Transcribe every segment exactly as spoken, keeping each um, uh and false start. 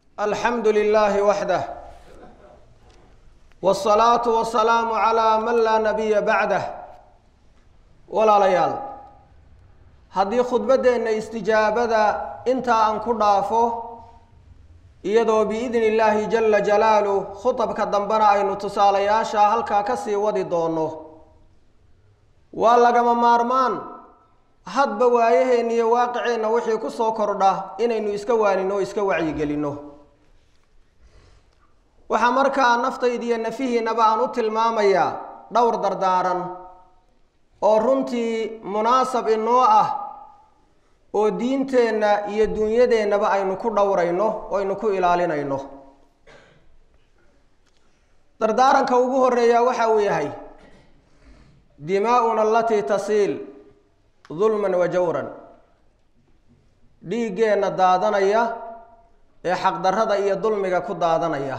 الحمد لله وحده والصلاة والسلام على من لا نبي بعده ولا ليال هذه خطبتنا استجابة انت أن كضافه iyadoo biidin illaahi jalla jalaaluhu khutabka dambana aynu tusaalayaasha halkaa ka sii wadi doono waa lagama maarmaan hadba waayaheen iyo waaqiceenna wixii ku soo kordha inaynu iska waanino iska wacyigelino waxa markaa naftayda iyo nafihiinaba aan u tilmaamayaa dhowr dardaaran oo runtii munaasab inoo ah oo diinteenna iyo dunyadeenaba aynu ku dhowrayno oo aynu ku ilaalinayno dardaaranka ugu horeeya waxa uu yahay dimaa'una allati tasiil dulman wa jawran dhiigeenna daadanaya ee xaqdarrada iyo dulmiga ku daadanaya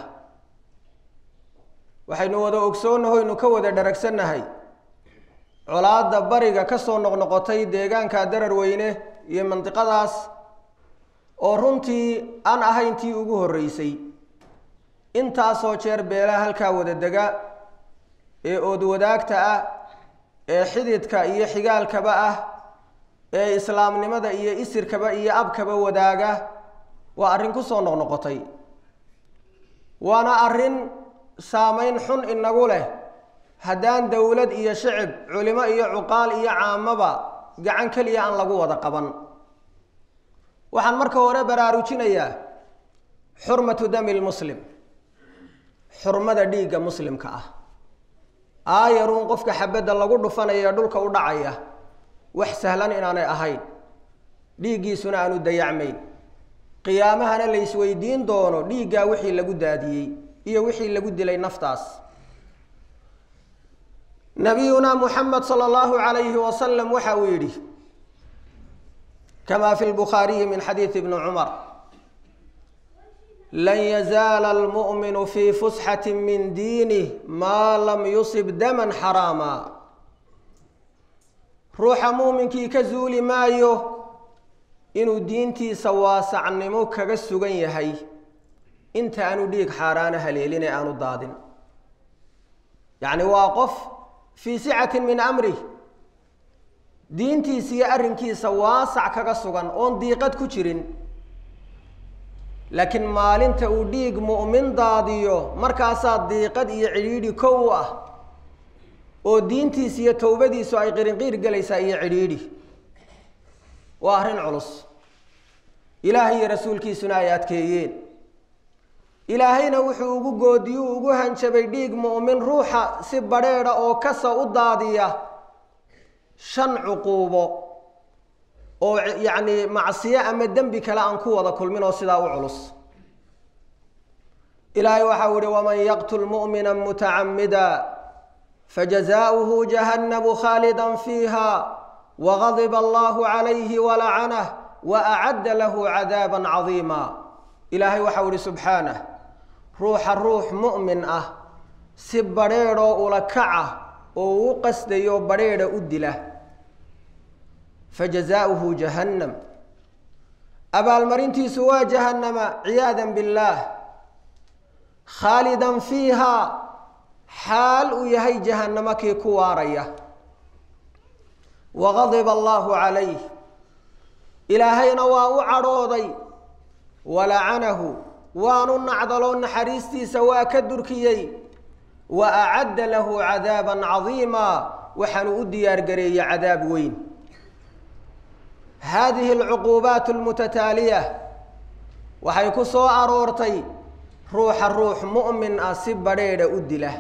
waxaynu wada ogsoonahay inuu ka wada dharagsannahay colaadda bariga ka soo noqnoqotay deegaanka darar weyne iyo mantiqadaas oo runtii aan ahayn tii ugu horeysay intaasoo jeer beelaha halkaa wada dega ee ood wadaagta ah ee xididka iyo xigaalkaba ah ee islaamnimada iyo isirkaba iyo abkaba wadaaga waa arrin ku soo noqnoqotay waana arrin saameyn xun inagu leh haddaan dowlad iyo shicib culimo iyo cuqaal iyo caamaba gacan kaliya aan lagu wada qaban waxaan marka hore baraarujinayaa xurmatu dami lmuslim xurmada dhiigga muslimka ah aayaruun qofka xabadda lagu dhufanaya dhulka u dhacaya wax sahlan inaanay ahayn dhiiggiisuna aanu dayacmayn qiyaamahana la isweydiin doono dhiiggaa wixii lagu daadiyey iyo wixii lagu dilay naftaas نبينا محمد صلى الله عليه وسلم وحويره كما في البخاري من حديث ابن عمر لن يزال المؤمن في فسحة من دينه ما لم يصب دما حراما روح مؤمن كي كزول مايو إنو دينتي سواسع عنمو كغسوغن يهي انت أنو ديك حارانها ليلين أنو دادن يعني واقف في سعة من أمره دينتي سي أرنكي سواسع كغسوغان اون ديقات كجرين لكن مالين توديق مؤمن داديو مركاسات ديقات يعريدي كوة او دينتي سي توبدي سو اي قرين قير قليسا يعريدي واهرين علص إلهي رسولكي سنايات كيين ilaahayna wuxuu ugu goodiyo ugu hanjabay dhiig mu'min ruuxa si bareera oo kasa u daadiya shan cuquubo oo yaani macsiyo ama dambi kale aan ku wada kulmin oo sidaa u culus ilaahay waxa uu yiri waman yaqtul mu'mina muta'ammida fajazaohu jahannam khalidan fiha wa ghadiba Allahu alayhi wa la'anahu wa a'adda lahu 'adaban 'azima ilaahay waxa uu yiri subhanahu روح الروح مؤمن اه سي بريرو ولا كعه او قصديو بريره ودله فجزاؤه جهنم ابا المرنتي سوا جهنم عياذا بالله خالدا فيها حال ويهي جهنم كي كواريه وغضب الله عليه الهينا وعروضي ولعنه وانو نعضلون حريستي سوا كدركيي وأعد له عذابا عظيما وحنو ديار قرية عذاب وين هذه العقوبات المتتالية وحيكسو أرورتي روح الروح مؤمن أسيب بريد أدله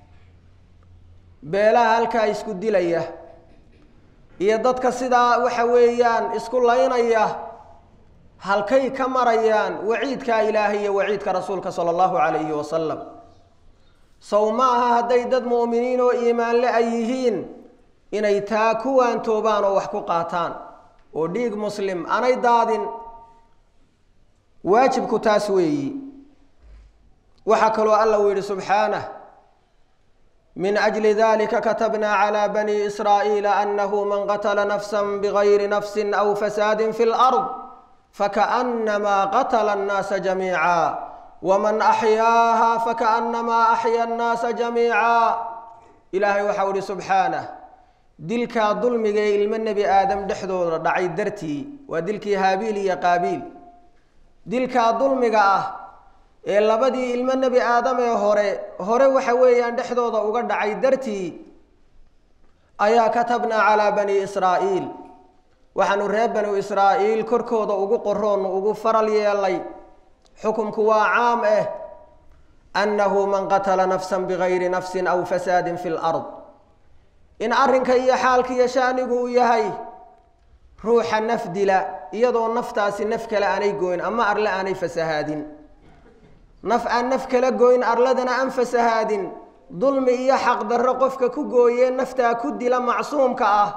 بلا هالكا يسكو دليه يددك صدا وحويان اسكو لينيه halkay ka marayaan waciidka ilaahay iyo waciidka rasuulka sallallahu alayhi wa sallam sawmaaha haday dad muuminiin oo iimaan la yihiin inay taa kuwaan toobaan oo wax ku qaataan oo dhiig muslim anay daadin waajibku taas weeyi waxa kaloo alla weeyri subhanahu من أجل ذلك كتبنا على بني إسرائيل أنه من قتل نفسا بغير نفس أو فساد في الأرض فكأنما قتل الناس جميعا ومن أحياها فكأنما أحيا الناس جميعا إلهي وحول سبحانه دلك ظلمك إلما النبي آدم دحضو دعي درتي ودلك هابيل يا قابيل دلك ظلمك أه إلا بدي إلما النبي آدم يا هوري هوري وحوي أن دحضو وقد دعي درتي أيا كتبنا على بني إسرائيل وحنو ريب بني إسرائيل كركوض وقو قرون وقو فرل يالي حكم كوا عام إيه أنه من قتل نفسا بغير نفس أو فساد في الأرض إن أرنك إيا حالك يشانقو إياهي روح النفد لا يضو النفتاس النفك لأني قوين أما أرلا أني فسهاد نفع النفك لقوين أرلدنا أن فسهاد ظلم إيا حق درقفك كقوين نفتا كدي لمعصوم كأه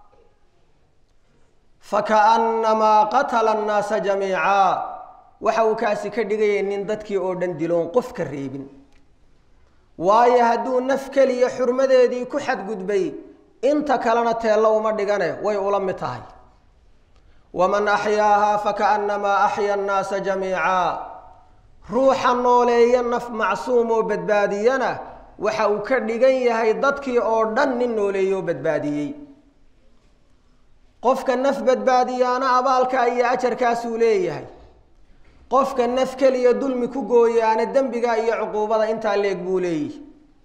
فكأنما قتل الناس جميعا waxau kaasi ka dhigayeen in dadkii oo dhan diloon qof ka reebin waayo haduu naf kaliya xurmadeedii ku xad gudbay inta kalena teelo uma dhigane way ula mid tahay waman ahyaaha fakaannama ahya an-nas jamii'a ruuxa nooleeya naf macsuum oo badbaadiyana waxa uu ka dhigan yahay dadkii oo dhan nin nooleeyo badbaadiyay qofka naf badbaadiyana abaalka iyo ajarkaas uu leeyahay qofka naf kaliya dulmi ku gooyaana dambiga iyo cuquubada inta leeg buu leeyahay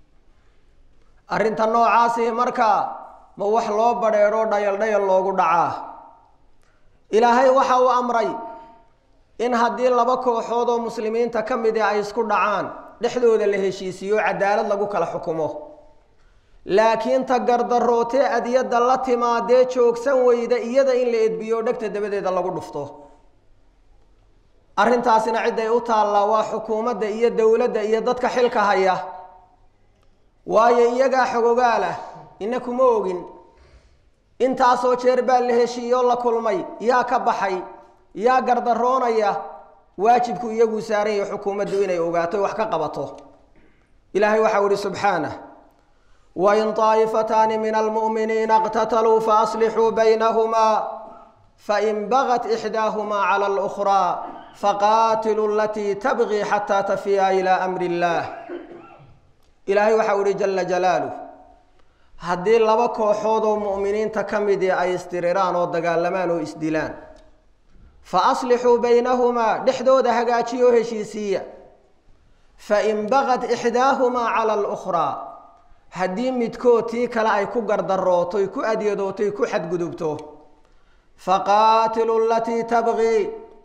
arinta noocaas ah marka ma wax loo bareero dhayal dhayal loogu dhacaa ilaahay waxa uu amray in hadii laba kooxood oo muslimiinta kamid ah ay isku dhacaan dhexdooda la heshiisiyo cadaalad lagu kala xukumo laakiin ta gardaroote adiyada la timaadee joogsan weyda iyada in la edbiyo dhagta dabadeeda lagu dhufto arrintaasina cid ay u taala waa xukuumadda iyo dawladda iyo dadka xilka haya waayo iyaga xogogaala inakuma ogin intaas oo jeer baa la heshiiyo la kulmay yaa ka baxay yaa gardaroonaya waajibku iyagu saaray xukuumaddu inay ogaato wax ka qabato ilaahay waxa uu subhanahu wa in taa'ifatan min almu'minina iqtatalu fa aslihu baynahuma fa in baghat ihdahuma 'ala al-ukhra فقاتلوا التي تبغي حتى تفيء إلى أمر الله إلهي وحوري جل جلاله هدي لبا كوخود مؤمنين تكمدي أي استريران ودقالمان وإسدلان فأصلحوا بينهما دحدود هقاتيو هشيسية فإن بغت إحداهما على الأخرى هدي متكو تيكا لا يكو قردروتو يكو أديدوتو يكو حد قدوبتو فقاتلوا التي تبغي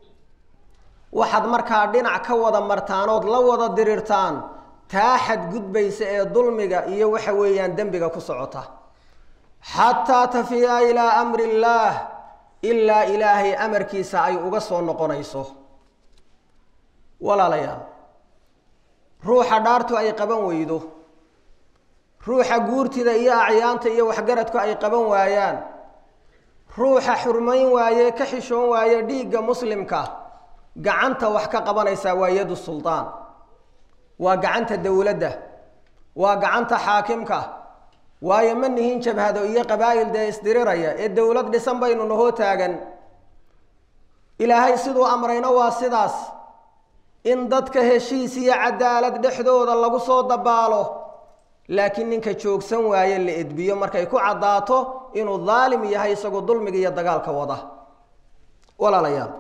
waxaad markaa dhinac ka wada martaanood la wada dirirtaan taa xad gudbaysa ee dulmiga iyo waxa weeyaan dambiga ku socota hatta tafiya ila amri allah illa ilahi amarkiisa ay uga soo noqonayso walaalayaal ruuxa dhaartu ay qaban weydo ruuxa guurtida iyo acyaanta iyo waxgaradku ay qaban waayaan ruuxa xurmayn waaye ka xishoon waaye dhiigga muslimka gacanta wax ka qabanaysa waa yadu sultaan waa gacanta dawladda waa gacanta xaakimka waayo manihin jabhado iyo qabaayil de isdiriraya ee dawlad dhisan baynu noo taagan ilaahay sidoo amrayna waa sidaas in dadka heshiis iyo cadaalad dhexdooda lagu soo dabaalo laakiin ninka joogsan waaye la edbiyo markay ku cadaato inuu dhaalim yahay isagoo dulmiga iyo dagaalka wada walaalayaal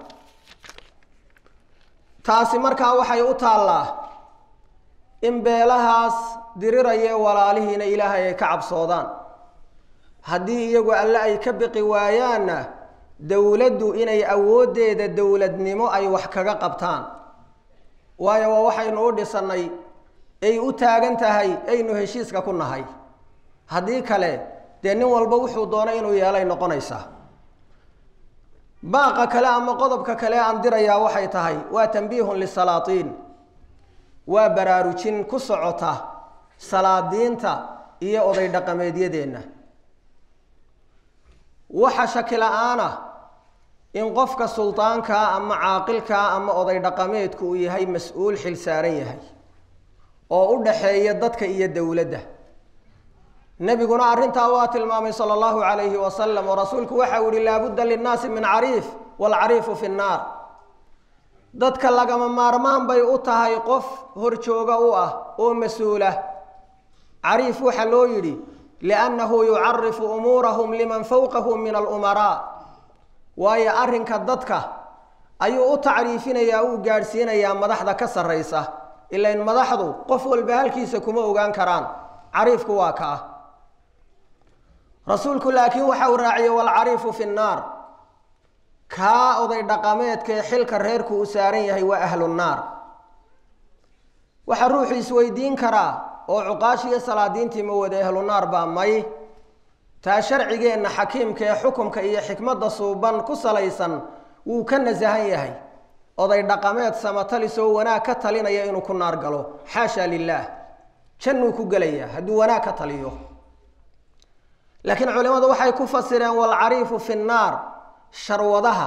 taasi markaa waxay u taalaa in beelahaas diriraya walaalihiina ilaahay ay ka cabsoodaan haddii iyagu alle ay ka biqi waayaanna dawladdu inay awoodeeda dawladnimo ay wax kaga qabtaan waayo waa waxaynu u dhisanay ay u taagan tahay aynu heshiiska ku nahay haddii kale dee nin walba wuxuu doonay inuu yeelay noqonaysaa باقة كلام قضب كلام دريا وحي تهي وتنبيه للسلاطين وبراروجين كسعته سلاطينتا إيه أضي دقميدية دينا وحشكل أنا إن قفك السلطان كا أما عاقل كا أما أضي دقميد كو هي مسؤول حل سارية هي أو أدحي يددك إيه الدولة ده نبي قلنا أرنت أوات المامي صلى الله عليه وسلم ورسولك وحاول لا بد للناس من عريف والعريف في النار dadka lagama maarmaan bay u tahay qof horjooga u ah oo mas-uula cariif waxa loo yidhi liannahu yucarifu umuurahum liman fawqahu min alumaraa waayo arrinka dadka ayuu u tacriifinayaa uu gaadhsiinayaa madaxda ka sarraysa ilain madaxdu qof walba halkiisa kuma ogaan karaan cariifku waa ka ah rasuulku laakiin waxa uu raaciyey walcariifu fi nnaar kaa oday dhaqameedkaee xilka reerku u saaran yahay waa ahlu nnaar waxaa ruuxu isweydiin karaa oo cuqaash iyo salaadiintii ma wada ahlu naar baa may taa sharcigeenna xakiimka ee xukumka iyo xikmadda suuban ku salaysan wuu ka nasahan yahay oday dhaqameed samatalisoo wanaag ka talinaya inuu ku naar galo xaasha lilaah jannuu ku gelayaa hadduu wanaag ka taliyo laakiin culimmadu waxay ku fasireen walcariifu fi nnaar sharwadaha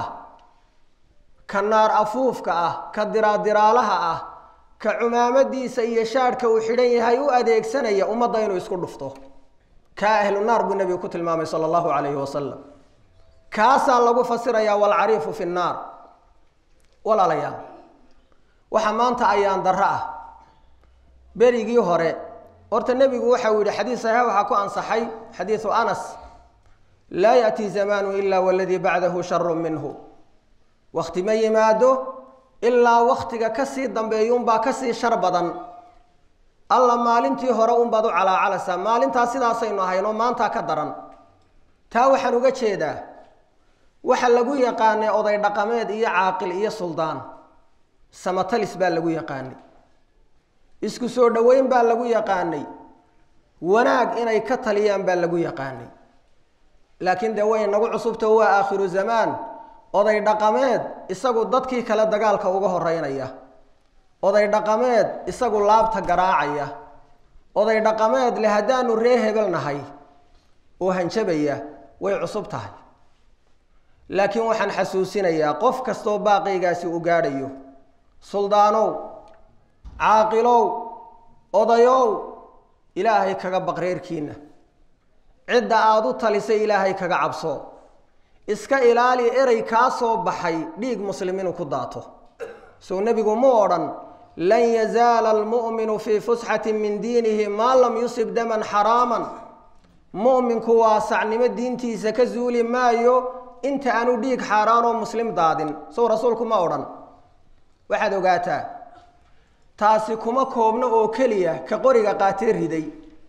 ka naar afuufka ah ka diraadiraalaha ah ka cumaamadiisa iyo shaadhka uu xidhan yahay u adeegsanaya ummadda inuu isku dhufto kaa ahlu naar buu nebigu ku tilmaamay sala allahu calayhi wasalam kaasaa lagu fasirayaa walcariifu fi nnaar walaalayaal waxaa maanta ayaan darro ah berigii hore horta nebigu waxa uu yidhi xadiis saxiix waxaa ku ansaxay xadiisu anas laa ya'tii zamaanu ilaa waladii bacdahu sharu minhu wakti ma yimaado ilaa waktiga kasii dambeeyuunbaa kasii shar badan alla maalintii hore unbaad u calaacalasa maalintaas sidaasaynu ahaynoo maantaa ka daran taa waxaan uga jeedaa waxa lagu yaqaanay oday dhaqameed iyo caaqil iyo suldaan samatalis baa lagu yaqaanay isku soo dhoweyn baa lagu yaqaanay wanaag inay ka taliyaan baa lagu yaqaanay laakiin dee way nagu cusubta waa aakhiru zamaan oday dhaqameed isagu dadkii kale dagaalka uga horeynaya oday dhaqameed isagu laabta garaacaya oday dhaqameed le haddaanu ree hebel nahay oo hanjabaya way cusub tahay laakiin waxaan xasuusinayaa qof kastoo baaqaygaasi u gaadhayo suldaanow caaqilow odayow ilaahay kaga baqreerkiina cidda aada u talisay ilaahay kaga cabso iska ilaali erey kaa soo baxay dhiig muslim inuu ku daato soo nebigu mu odhan lan yazaala almu'minu fii fusxatin min diinihi maa lam yusib daman xaraaman mu'minku waasacnimo diintiisa ka zuuli maayo inta aanu dhiig xaaraanoo muslim daadin sow rasuulku ma odhan waxaad ogaataa taasi kuma koobno oo keliya ka qoriga qaatee riday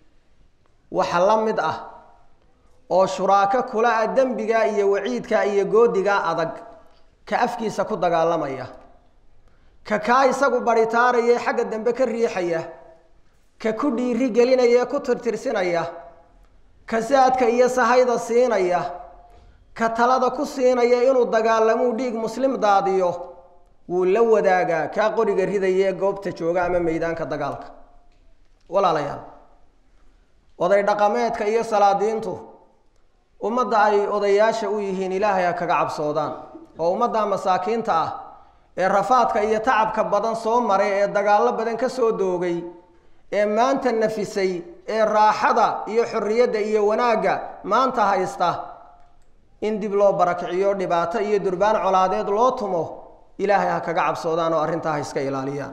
waxa la mid ah oo shuraako kula ah dembigaa iyo waciidkaa iyo goodigaa adag ka afkiisa ku dagaalamaya ka kaa isagu baritaaraya xagga dambe ka riixaya ka ku dhiiri gelinaya ku tirtirsinaya ka saadka iyo sahayda siinaya ka talada ku siinaya inuu dagaalamuu dhiig muslim daadiyo wuu la wadaagaa kaa qoriga ridaya goobta jooga ama meydaanka dagaalka walaalayaal oday dhaqameedka iyo salaadiintu ummadda ay odayaasha u yihiin ilaahay ha kaga cabsoodaan oo ummadda masaakiinta ah ee rafaadka iyo tacabka badan soo maray ee dagaallo badan ka soo doogay ee maanta nafisay ee raaxada iyo xorriyadda iyo wanaagga maanta haysta in dib loo barakiciyo dhibaato iyo durbaan colaadeed loo tumo ilaahay ha kaga cabsoodaan oo arrintaa ha iska ilaaliyaan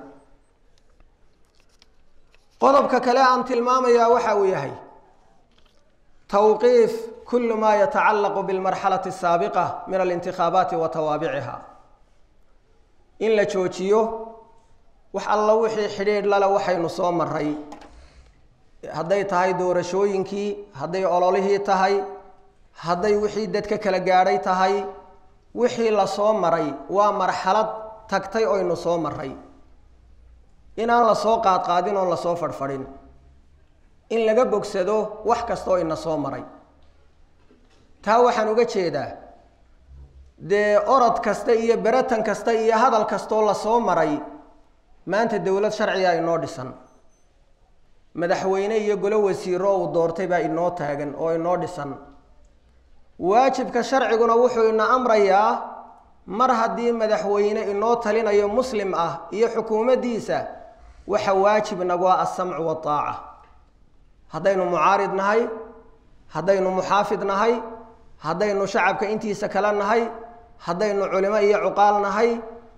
qodobka kale aan tilmaamayaa waxa uu yahay tawqiif kullu maa yatacallaqu bilmarxalati asaabiqa min alintikhaabaati wa tawaabiciha in la joojiyo wax alla wixii xidhiidh lale waxaynu soo maray hadday tahay doorashooyinkii hadday ololihii tahay hadday wixii dadka kala gaadhay tahay wixii la soo maray waa marxalad tagtay oynu soo maray inaan la soo qaadqaadin oon la soo fadhfadhin in laga bogsado wax kastoo ina soo maray taa waxaan uga jeedaa dee orod kasta iyo beratan kasta iyo hadal kastoo la soo maray maanta dowlad sharciga inoo dhisan madaxweyne iyo golo wasiiro uu doortay baa inoo taagan oo inoo dhisan waajibka sharciguna wuxuu ina amrayaa mar haddii madaxweyne inoo talinayo muslim ah iyo xukuumaddiisa waxa waajib nagu ah alsamcu waataaca haddaynu mucaarid nahay haddaynu muxaafid nahay haddaynu shacabka intiisa kale nahay haddaynu culimo iyo cuqaal nahay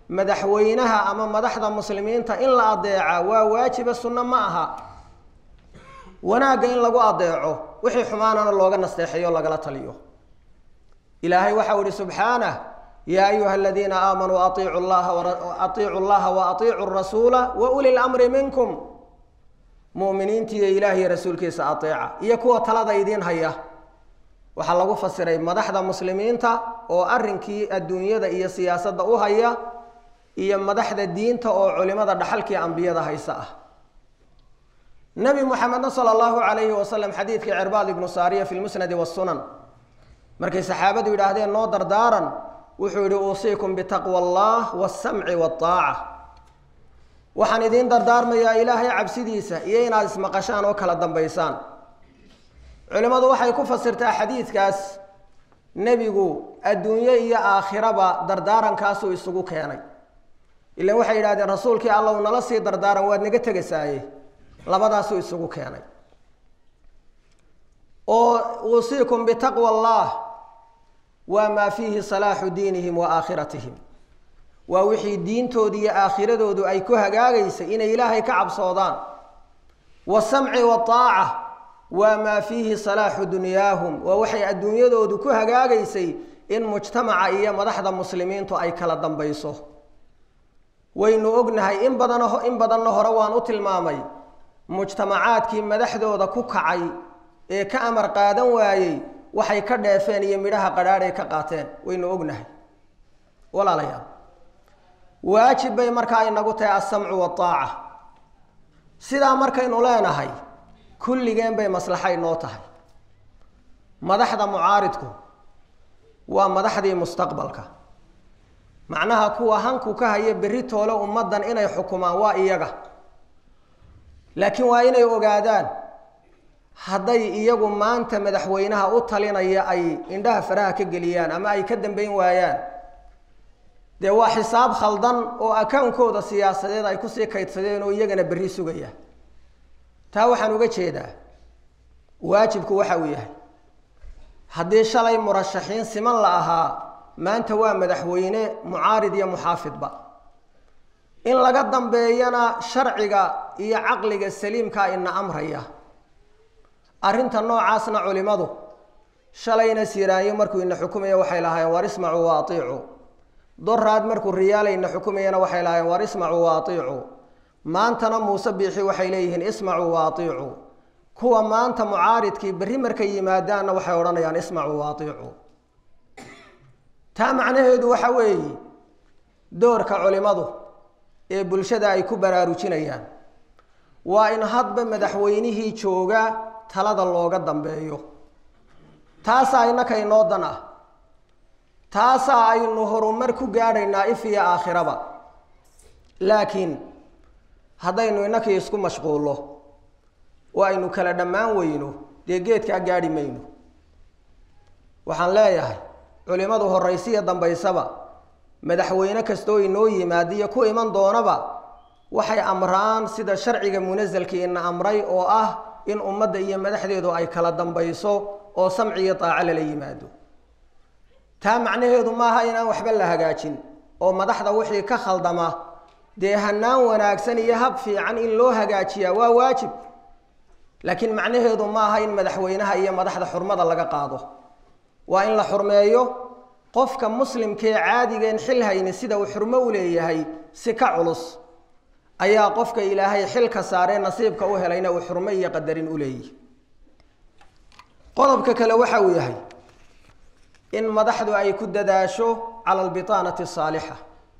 madaxweynaha ama madaxda muslimiinta in la adeeca waa waajiba sunno ma aha wanaagga in lagu adeeco wixii xumaanana looga nasteexeeyo lagala taliyo ilaahay waxa uu yidhi subxaanah yaa ayuha aladiina aamanuu atiicu llaha atiicu llaha wa atiicu rasuula wa uli lamri minkum mu'miniintiiyo ilaahiyo rasuulkiisa ateeca iyo kuwa talada idiin haya waxaa lagu fasiray madaxda muslimiinta oo arrinkii adduunyada iyo siyaasadda u haya iyo madaxda diinta oo culimada dhaxalkii ambiyada haysa ah nabi muxamedna sala allahu calayhi wasalam xadiidkii cirbaad ibnu saariya fi lmusnadi wasunan markay saxaabadu yidhaahdeen noo dardaaran wuxuu yidhi uusiikum bitaqwa allah waasamci waataaca waxaan idiin dardaarmayaa ilaahay cabsidiisa iyo inaad ismaqashaan oo kala dambaysaan culimmadu waxay ku fasirtaa xadiidkaas nebigu adduunyo iyo aakhiraba dardaarankaasuu isugu keenay ilan waxay yidhahdeen rasuulkii alla u nala sii dardaaran waad naga tegasaaye labadaasuu isugu keenay oo uusiikum bitaqwa allah waa maa fiihi salaaxu diinihim wa aakhiratihim waa wixii diintooda iyo aakhiradoodu ay ku hagaagaysay inay ilaahay ka cabsoodaan wasamci waaaca waa maa fiihi salaaxu dunyaahum waa waxay adduunyadoodu ku hagaagaysay in mujtamaca iyo madaxda muslimiintu ay kala dambayso waynu ognahay in badan in badanna hore waan u tilmaamay mujtamacaadkii madaxdooda ku kacay ee ka amar qaadan waayey waxay ka dheefeen iyo midhaha qadhaadhay ka qaateen waynu ognahay walaalayaal waajib bay markaa inagu tahay alsamcu waaaca sidaa markaynu leenahay kulligeen bay maslaxa inoo tahay madaxda mucaaridku waa madaxdii mustaqbalka macnaha kuwa hanku ka haya berri toole ummaddan inay xukumaan waa iyaga laakiin waa inay ogaadaan hadday iyagu maanta madaxweynaha u talinaya ay indhaha faraha ka geliyaan ama ay ka dambayn waayaan dee waa xisaab khaldan oo akawnkooda siyaasadeed ay kusii kaydsadeen oo iyagana berri sugaya taa waxaan uga jeedaa waajibku waxa uu yahay haddii shalay murashaxiin siman la ahaa maanta waa madaxweyne mucaarid iyo muxaafidba in laga dambeeyana sharciga iyo caqliga saliimkaa ina amraya arrinta noocaasna culimadu shalayna siiraanyo markuu ina xukumaya waxay lahaayeen war ismacuu wa atiicuu doraad markuu riyaala ina xukumayana waxay lahaayeen war ismacuu wa atiicuu maantana muuse biixi waxay leeyihiin ismacuu wa atiicuu kuwa maanta mucaaridkii berri markay yimaadaanna waxay odhanayaan ismacuu wa atiicuu taa macnaheedu waxa weeye doorka culimadu ee bulshada ay ku baraarujinayaan waa in hadba madaxweynihii jooga talada looga dambeeyo taasaa innaka inoo dan ah taasaa aynu horumar ku gaadhaynaa if iyo aakhiraba laakiin haddaynu innakii isku mashquullo oo aynu kala dhammaan weyno dee geedkaa gaadhi mayno waxaan leeyahay culimadu horraysiya dambaysaba madaxweyne kastoo inoo yimaadiyo ku iman doonaba waxay amraan sida sharciga munasalkii ina amray oo ah in ummadda iyo madaxdeedu ay kala dambayso oo samci iyo taaco lala yimaado taa macnaheedu maaha inaan waxba la hagaajin oo madaxda wixii ka khaldama dee hanaan wanaagsan iyo hab fiican in loo hagaajiyaa waa waajib laakiin macnaheedu maaha in madaxweynaha iyo madaxda xurmada laga qaado waa in la xurmeeyo qofka muslimkee caadigeen xil hayni sida uu xurmo u leeyahay si ka culus ayaa qofka ilaahay xilka saaree nasiibka u helayna uu xurmo iyo qadarin u leeyahay qodobka kale waxa uu yahay in madaxdu ay ku dadaasho cala albitaanati saalixa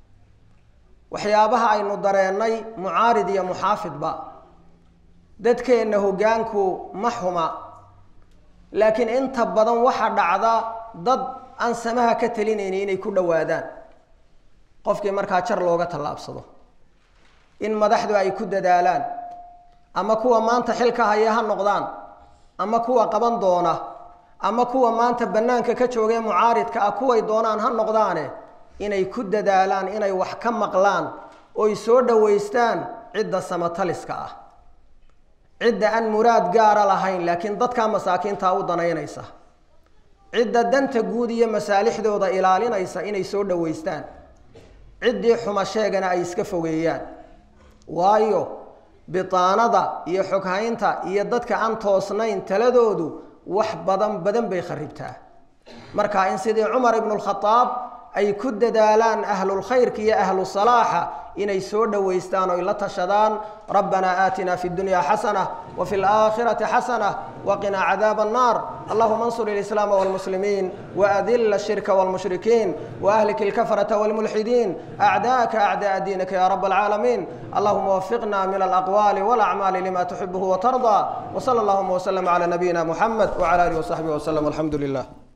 waxyaabaha aynu dareennay mucaarid iyo muxaafidba dadkeenna hoggaanku ma xuma laakiin inta badan waxa dhacda dad aan samaha ka talinayni inay ku dhowaadaan qofkii markaa jar looga tallaabsado in madaxdu ay ku dadaalaan ama kuwa maanta xilka haya ha noqdaan ama kuwa qaban doona ama kuwa maanta bannaanka ka joogee mucaaridka ah kuway doonaan ha noqdaane inay ku dadaalaan inay wax ka maqlaan oy soo dhowaystaan cidda samataliska ah cidda aan muraad gaara lahayn laakiin dadkaa masaakiintaa u danaynaysa cidda danta guud iyo masaalixdooda ilaalinaysa inay soo dhowaystaan ciddii xuma sheegana ay iska fogeeyaan waayo bitaanada iyo xoghaynta iyo dadka aan toosnayn taladoodu wax badan badan bay kharibtaa marka in sidii Umar ibn al-Khattab ay ku dadaalaan ahlul khayrka iyo ahlus salaaha inay soo dhaweystaan oo la tashadaan rabbana aatina fid dunya hasana wa fil aakhirati hasana wa qina adhaban nar allahumma ansur al-islam wal muslimin wa adhill ash-shirka wal mushrikeen wa ahlik al-kafarata wal mulhidin a'daaka a'daa dinaka ya rabbal alamin allahumma waffiqna min al-aqwali wal a'mali lima tuhibbu wa tarda wa sallallahu wa sallam ala nabiyyina muhammad wa ala alihi wa sahbihi wa sallam alhamdulillah.